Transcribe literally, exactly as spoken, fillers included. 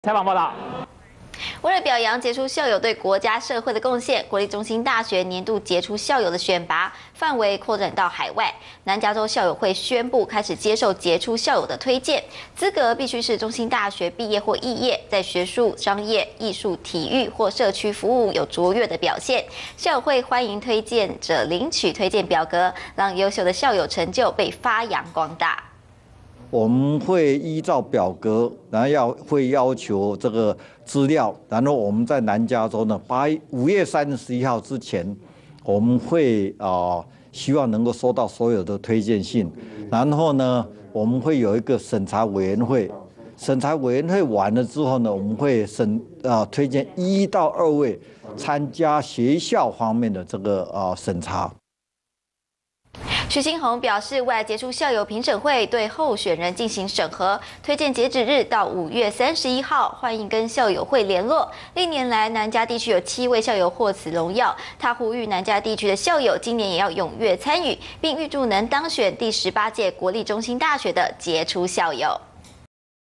采访报道。 为了表扬杰出校友对国家社会的贡献，国立中兴大学年度杰出校友的选拔范围扩展到海外。南加州校友会宣布开始接受杰出校友的推荐，资格必须是中兴大学毕业或肄业，在学术、商业、艺术、体育或社区服务有卓越的表现。校友会欢迎推荐者领取推荐表格，让优秀的校友成就被发扬光大。 我们会依照表格，然后要会要求这个资料，然后我们在南加州呢，八五月三十一号之前，我们会啊、呃、希望能够收到所有的推荐信，然后呢，我们会有一个审查委员会，审查委员会完了之后呢，我们会审啊、呃、推荐一到二位参加学校方面的这个啊、呃、审查。 徐新宏表示，未来杰出校友评审会对候选人进行审核，推荐截止日到五月三十一号，欢迎跟校友会联络。历年来，南加地区有七位校友获此荣耀，他呼吁南加地区的校友今年也要踊跃参与，并预祝能当选第十八届国立中兴大学的杰出校友。